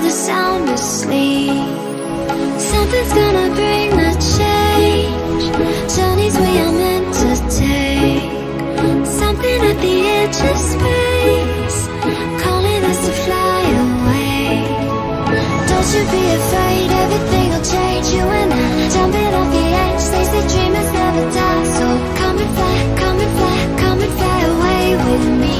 was sound asleep. Something's gonna bring the change. Journeys we are meant to take. Something at the edge of space, calling us to fly away. Don't you be afraid, everything will change. You and I, jumping off the edge. They say dreamers never die. So come and fly, come and fly, come and fly away with me.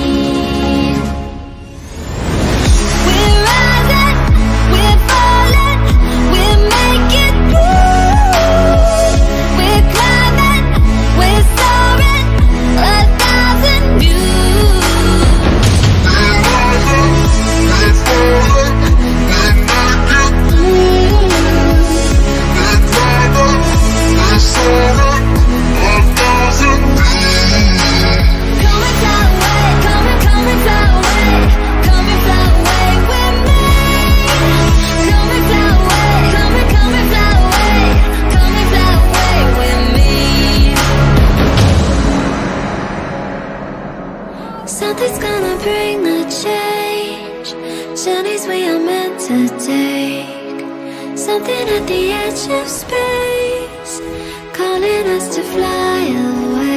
We're rising, we're falling, we're making moves. We're climbing, we're soaring, 1,000 views. We're rising, we're falling, we're making moves. We're climbing, we're soaring, 1,000 views. Come and fly away, come and fly away, come and fly away with me. Come and fly away, come and fly away, come and fly away with me. Something's gonna bring the change. Journeys we are meant to take. Something at the edge of space, calling us to fly away.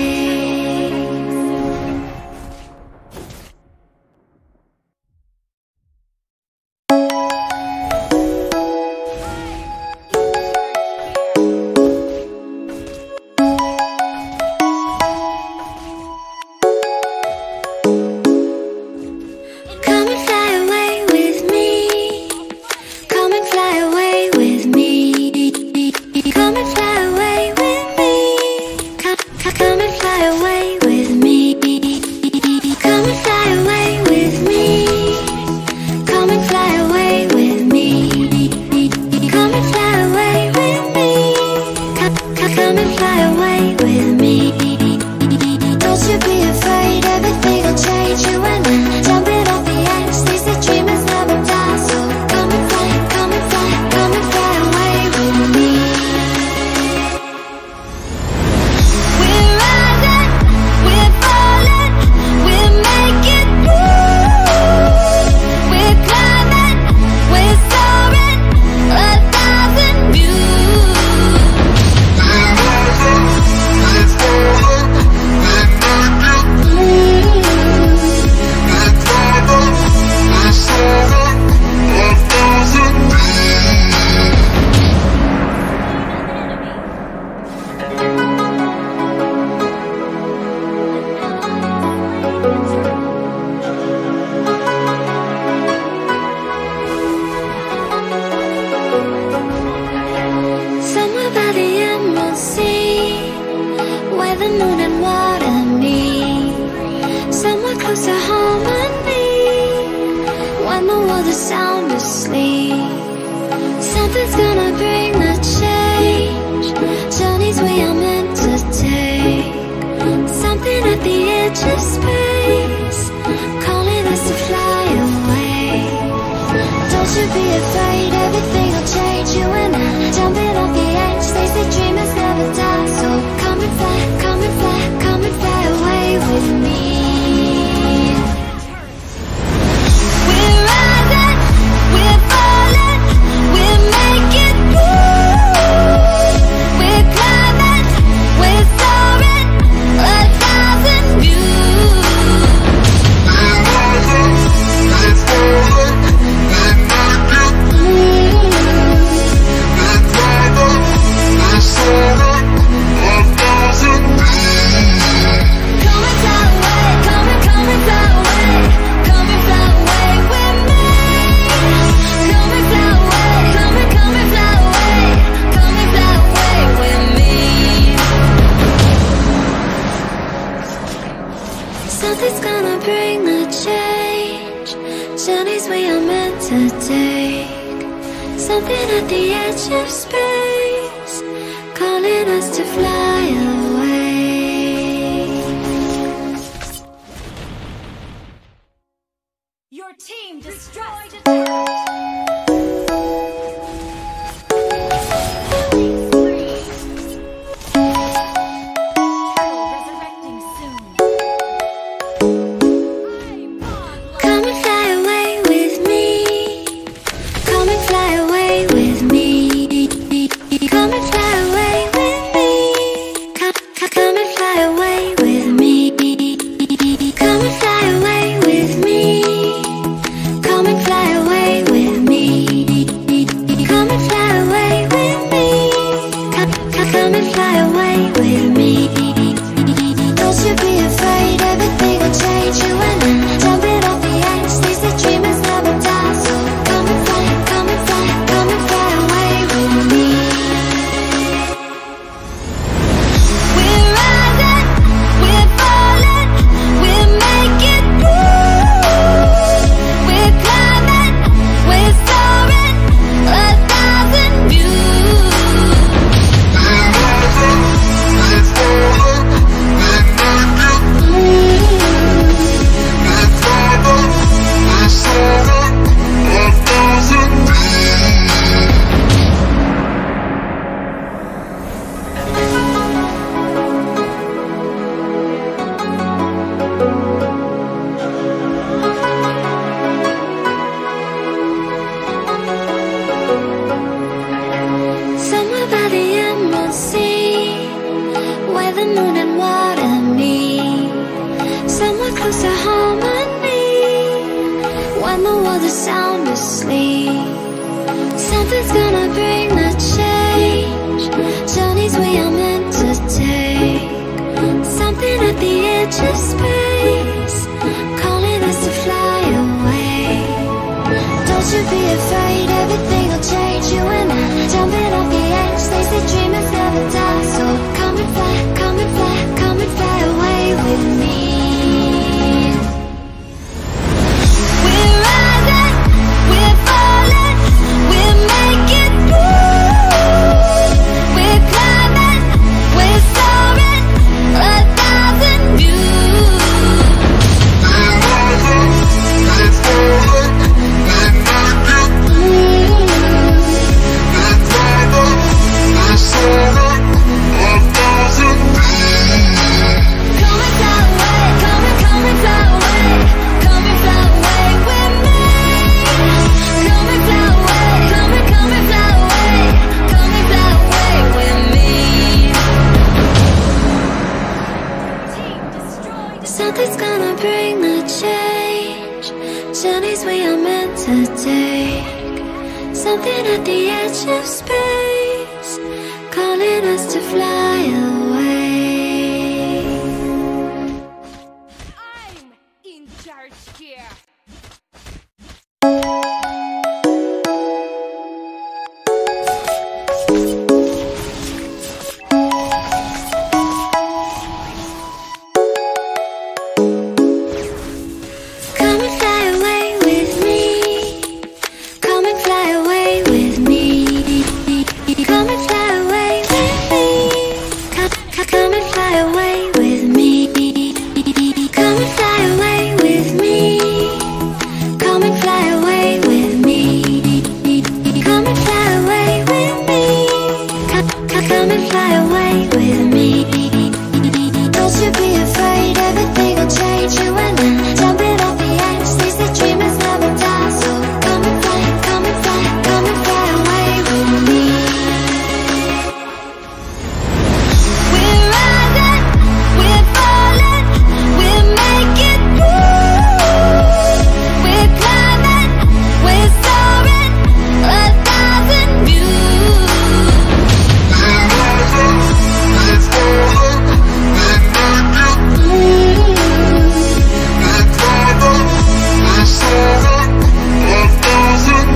Come and fly away with me. Come and fly away with me. Come and fly away with me. Come and fly away with me. Come and fly away with me. Come and fly away with me. Come and fly away with me. Come and fly away with me. Don't you be afraid, everything will change. You and I, jumping off the edge. They say dreamers never die. So come and fly, come and fly, come and fly away with me. We're rising, we're falling, we're making moves. We're climbing, we're soaring, 1,000 views. We're rising, we're falling, we're making moves. We're climbing, we're soaring, 1,000 views. Somewhere by the emerald sea, where the moon and water meet. Somewhere close to harmony, when the world is sound asleep. Something's gonna bring the change. Journeys we are meant to take. Something at the edge of space, calling us to fly away. Don't you be afraid, everything will change. You and I, jumping off the edge. They say dreamers never die. So come and fly, come and fly, come and fly away with me. We're rising, we're falling, we're making moves. We're climbing, we're soaring, 1,000 views. We're rising, we're falling, we're making moves. We're climbing, we're soaring, 1,000 views. Come and fly away, come and fly away, come and fly away with me. Come and fly away, come and fly away, come and fly away with me. Something's gonna bring the change. Journeys we are meant to take. Something at the edge of space, calling us to fly away. Your team destroyed a resurrecting soon. Come and fly away with me. world is sound asleep. Something's gonna bring the change. Journeys we are meant to take. Something at the edge of space, calling us to fly away. Don't you be afraid, everything will change. You and I, jumping off the edge. They say dreamers never die. So come and fly, come and fly, come and fly away with me. We're rising, we're falling, we're making moves. We're climbing, we're soaring, 1,000 views. We're rising, we're falling, we're making moves. We're climbing, we're soaring, 1,000 views. Come and fly away, come and fly away, come and fly away with me. Come and fly away, come and fly away, come and fly away with me. Team destroyed. Something's gonna bring the change. Journeys we are meant to take. Something at the edge of space, calling us to fly away. I'm in charge here. Come and fly away with me. Come and fly away with me. Come and fly away with me. Come and fly away with me. Come and fly away with me. Come and fly away with me. Come and fly away with me. Come and fly away with me. Don't you be afraid, everything will change. You and I, jumping off the edge. They say dreamers never die. So come and fly, come and fly, come and fly away with me. We're rising, we're falling, we're making moves. We're climbing, we're soaring, 1,000 views. We're rising, we're falling, we're making moves. We're climbing, we're soaring, 1,000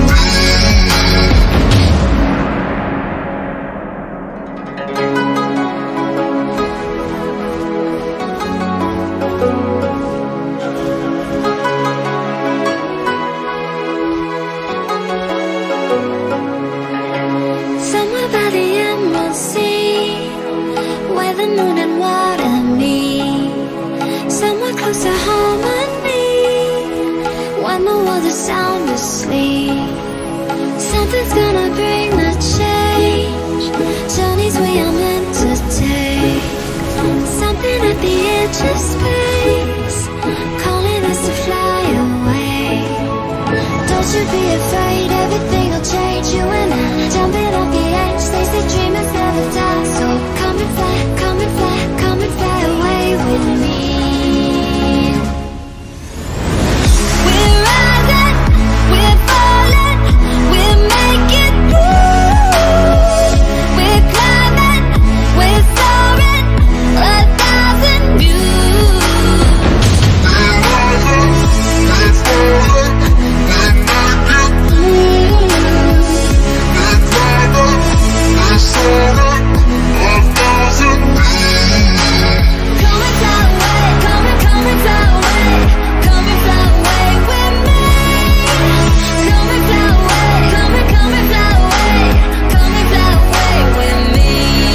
Somewhere by the emerald sea, where the moon and water meet. Somewhere close to harmony, when the world is sound asleep. Something's gonna bring the change. Journeys we are meant to take. Something at the edge of space, calling us to fly away. Don't you be afraid, everything will change. You and I, jumping off the edge. They say dreamers never die. So come and fly, come and fly, come and fly away with me. We're rising, we're falling, we're making moves. We're climbing, we're soaring, 1,000 views. We're rising, we're falling, we're making moves. We're climbing, we're soaring, 1,000 views. Come and fly away, come and fly away, come and fly away with me. Come and fly away, come and fly away, come and fly away with me.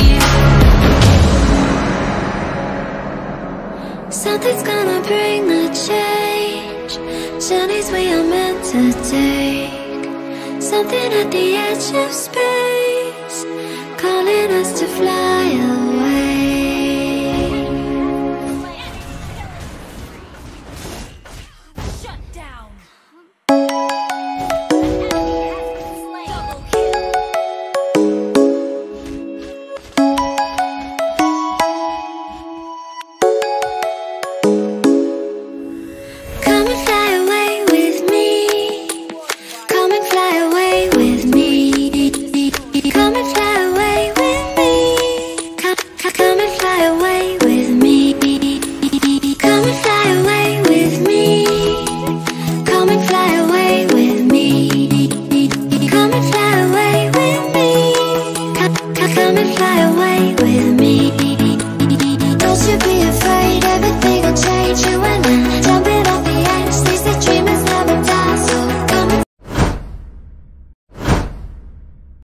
Something's gonna bring the change. Journeys we are meant to take. Something at the edge of space, calling us to fly away. Shut down. Double kill. Come and fly away with me. fly away with me. Don't you be afraid, everything will change. You and I, jumping off the